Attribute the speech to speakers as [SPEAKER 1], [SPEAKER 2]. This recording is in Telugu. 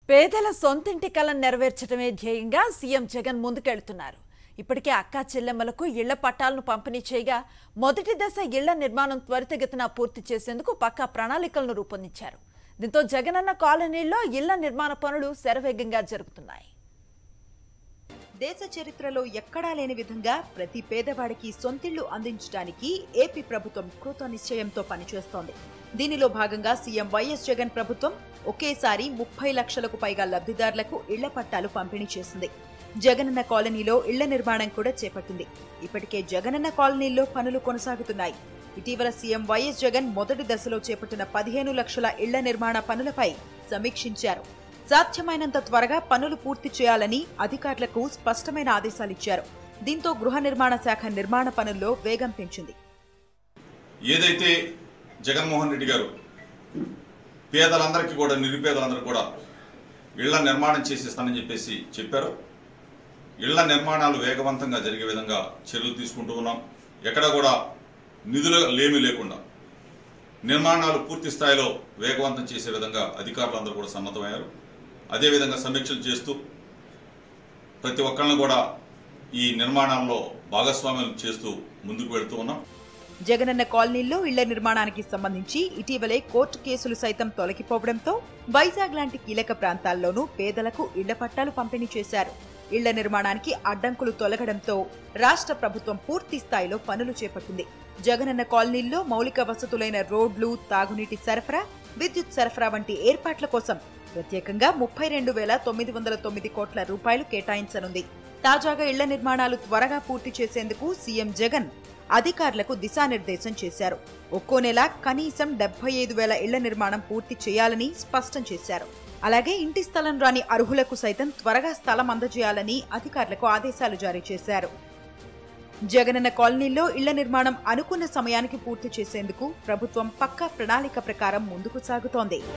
[SPEAKER 1] పేదల సొంతింటి కలను నెరవేర్చడమే ధ్యేయంగా సీఎం జగన్ ముందుకెళ్తున్నారు. ఇప్పటికే అక్కా చెల్లెమ్మలకు ఇళ్ల పట్టాలను పంపిణీ చేయగా మొదటి దశ ఇళ్ల నిర్మాణం త్వరితగతిన పూర్తి చేసేందుకు పక్కా ప్రణాళికలను రూపొందించారు. దీంతో జగనన్న కాలనీల్లో ఇళ్ల నిర్మాణ పనులు శరవేగంగా జరుగుతున్నాయి.
[SPEAKER 2] దేశ చరిత్రలో ఎక్కడా లేని విధంగా ప్రతి పేదవాడికి సొంతిళ్లు అందించడానికి ఏపీ ప్రభుత్వం కృత నిశ్చయంతో పనిచేస్తోంది. దీనిలో భాగంగా సీఎం వైఎస్ జగన్ ప్రభుత్వం ఒకేసారి 30 లక్షలకు పైగా లబ్ధిదారులకు ఇళ్ల పట్టాలు పంపిణీ చేసింది. జగనన్న కాలనీలో ఇళ్ల నిర్మాణం కూడా చేపట్టింది. ఇప్పటికే జగనన్న కాలనీల్లో పనులు కొనసాగుతున్నాయి. ఇటీవల సీఎం వైఎస్ జగన్ మొదటి దశలో చేపట్టిన 15 లక్షల ఇళ్ల నిర్మాణ పనులపై సమీక్షించారు. సాధ్యమైనంత త్వరగా పనులు పూర్తి చేయాలని అధికారులకు స్పష్టమైన ఆదేశాలిచ్చారు. దీంతో గృహ నిర్మాణ శాఖ నిర్మాణ పనుల్లో వేగం పెంచింది.
[SPEAKER 3] ఏదైతే జగన్మోహన్ రెడ్డి గారు పేదలందరికీ కూడా నిరుపేదలందరికీ కూడా ఇళ్ల నిర్మాణం చేసేస్తానని చెప్పేసి చెప్పారు. ఇళ్ల నిర్మాణాలు వేగవంతంగా జరిగే విధంగా చర్యలు తీసుకుంటూ ఉన్నాం. ఎక్కడ కూడా నిధులు లేమి లేకుండా నిర్మాణాలు పూర్తి స్థాయిలో వేగవంతం చేసే విధంగా అధికారులందరూ కూడా సన్నద్ధమయ్యారు. అదేవిధంగా సమీక్షలు చేస్తూ ప్రతి ఒక్కరిని కూడా ఈ నిర్మాణాల్లో భాగస్వామ్యం చేస్తూ ముందుకు వెళ్తూ ఉన్నాం.
[SPEAKER 2] జగనన్న కాలనీల్లో ఇళ్ల నిర్మాణానికి సంబంధించి ఇటీవలే కోర్టు కేసులు సైతం తొలగిపోవడంతో వైజాగ్ లాంటి కీలక ప్రాంతాల్లోనూ పేదలకు ఇళ్ల పట్టాలు పంపిణీ చేశారు. ఇళ్ల నిర్మాణానికి అడ్డంకులు తొలగడంతో రాష్ట్ర ప్రభుత్వం పూర్తి స్థాయిలో పనులు చేపట్టింది. జగనన్న కాలనీల్లో మౌలిక వసతులైన రోడ్లు, తాగునీటి సరఫరా, విద్యుత్ సరఫరా వంటి ఏర్పాట్ల కోసం ప్రత్యేకంగా 32,909 కోట్ల రూపాయలు కేటాయించనుంది. తాజాగా ఇళ్ల నిర్మాణాలు త్వరగా పూర్తి చేసేందుకు సీఎం జగన్ అధికారులకు దిశానిర్దేశం చేశారు. ఒక్కో నెల కనీసం 75,000 ఇళ్ల నిర్మాణం పూర్తి చేయాలని స్పష్టం చేశారు. అలాగే ఇంటి స్థలం రాని అర్హులకు సైతం త్వరగా స్థలం అందజేయాలని అధికారులకు ఆదేశాలు జారీ చేశారు. జగనన్న కాలనీల్లో ఇళ్ల నిర్మాణం అనుకున్న సమయానికి పూర్తి చేసేందుకు ప్రభుత్వం పక్కా ప్రణాళిక ప్రకారం ముందుకు సాగుతోంది.